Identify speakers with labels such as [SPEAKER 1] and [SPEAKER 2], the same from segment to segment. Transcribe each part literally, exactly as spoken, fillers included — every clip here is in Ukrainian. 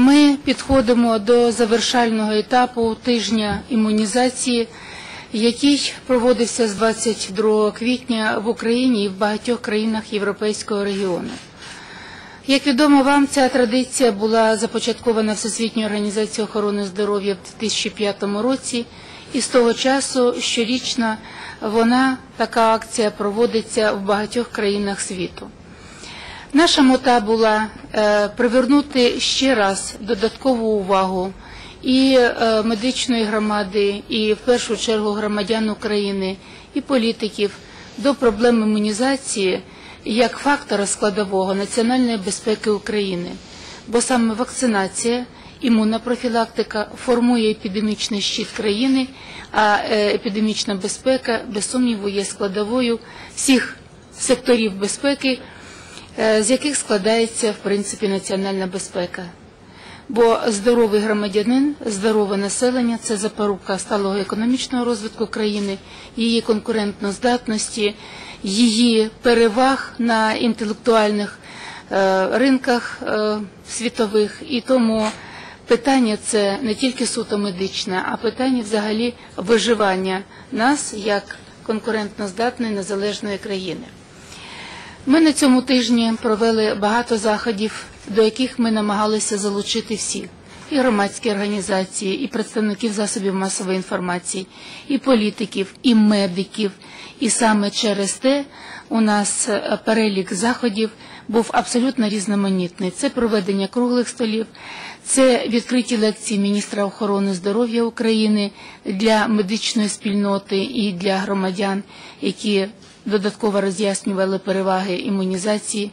[SPEAKER 1] Ми підходимо до завершального етапу тижня імунізації, який проводився з двадцять другого квітня в Україні і в багатьох країнах Європейського регіону. Як відомо вам, ця традиція була започаткована Всесвітньою організацією охорони здоров'я в дві тисячі п'ятому році, і з того часу щорічно вона, така акція, проводиться в багатьох країнах світу. Наша мета була е, привернути ще раз додаткову увагу і е, медичної громади, і в першу чергу громадян України, і політиків до проблем імунізації як фактора складового національної безпеки України. Бо саме вакцинація, імунна профілактика формує епідемічний щит країни, а е, епідемічна безпека, без сумніву, є складовою всіх секторів безпеки, з яких складається, в принципі, національна безпека. Бо здоровий громадянин, здорове населення – це запорука сталого економічного розвитку країни, її конкурентноздатності, її переваг на інтелектуальних е, ринках е, світових. І тому питання це не тільки суто медичне, а питання взагалі виживання нас як конкурентноздатної незалежної країни. Ми на цьому тижні провели багато заходів, до яких ми намагалися залучити всіх. І громадські організації, і представників засобів масової інформації, і політиків, і медиків. І саме через те у нас перелік заходів був абсолютно різноманітний. Це проведення круглих столів, це відкриті лекції міністра охорони здоров'я України для медичної спільноти і для громадян, які додатково роз'яснювали переваги імунізації,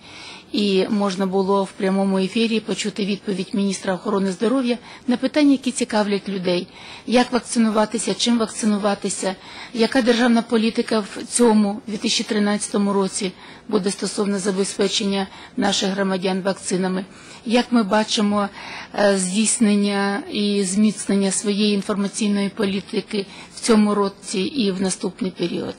[SPEAKER 1] і можна було в прямому ефірі почути відповідь міністра охорони здоров'я на питання, які цікавлять людей. Як вакцинуватися, чим вакцинуватися, яка державна політика в цьому дві тисячі тринадцятому році буде стосовно забезпечення наших громадян вакцинами. Як ми бачимо здійснення і зміцнення своєї інформаційної політики в цьому році і в наступний період.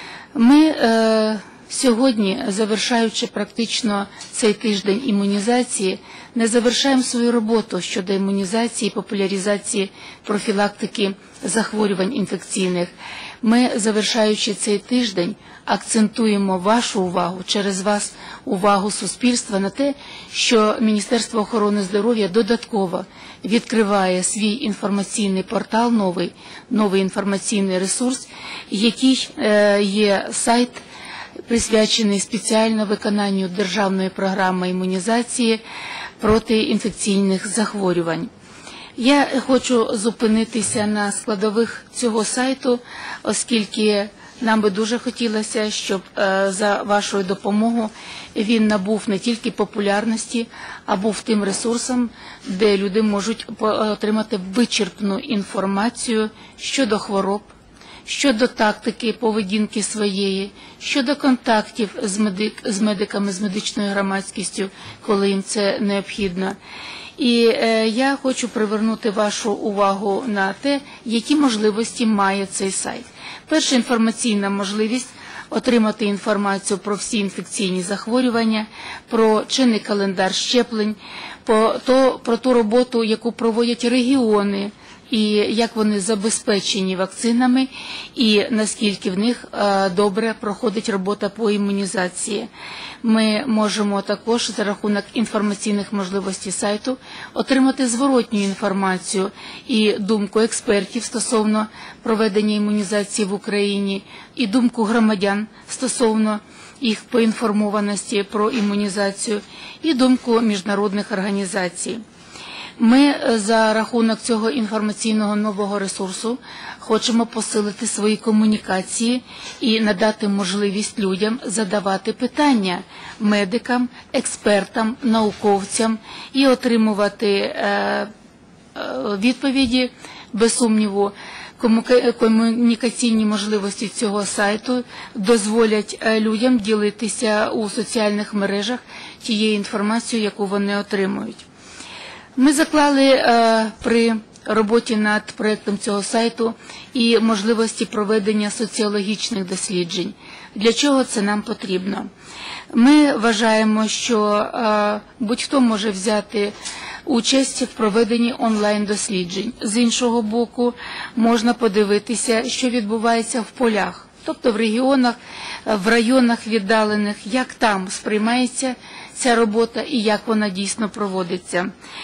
[SPEAKER 1] Ми е, сьогодні, завершаючи практично цей тиждень імунізації, не завершаємо свою роботу щодо імунізації і популяризації профілактики захворювань інфекційних. Ми, завершаючи цей тиждень, акцентуємо вашу увагу, через вас увагу суспільства на те, що Міністерство охорони здоров'я додатково відкриває свій інформаційний портал, новий, новий інформаційний ресурс, який е, є сайт, присвячений спеціально виконанню державної програми імунізації проти інфекційних захворювань. Я хочу зупинитися на складових цього сайту, оскільки нам би дуже хотілося, щоб е, за вашою допомогою він набув не тільки популярності, а був тим ресурсом, де люди можуть отримати вичерпну інформацію щодо хвороб, щодо тактики поведінки своєї, щодо контактів з, медик, з медиками, з медичною громадськістю, коли їм це необхідно. І е, я хочу привернути вашу увагу на те, які можливості має цей сайт. Перша інформаційна можливість – отримати інформацію про всі інфекційні захворювання, про чинний календар щеплень, про, то, про ту роботу, яку проводять регіони, і як вони забезпечені вакцинами, і наскільки в них е, добре проходить робота по імунізації. Ми можемо також за рахунок інформаційних можливостей сайту отримати зворотню інформацію і думку експертів стосовно проведення імунізації в Україні, і думку громадян стосовно їх поінформованості про імунізацію, і думку міжнародних організацій. Ми за рахунок цього інформаційного нового ресурсу хочемо посилити свої комунікації і надати можливість людям задавати питання медикам, експертам, науковцям і отримувати е, відповіді, без сумніву. Комунікаційні можливості цього сайту дозволять людям ділитися у соціальних мережах тією інформацією, яку вони отримують. Ми заклали е, при роботі над проєктом цього сайту і можливості проведення соціологічних досліджень. Для чого це нам потрібно? Ми вважаємо, що е, будь-хто може взяти участь в проведенні онлайн-досліджень. З іншого боку, можна подивитися, що відбувається в полях, тобто в регіонах, в районах віддалених, як там сприймається ця робота і як вона дійсно проводиться.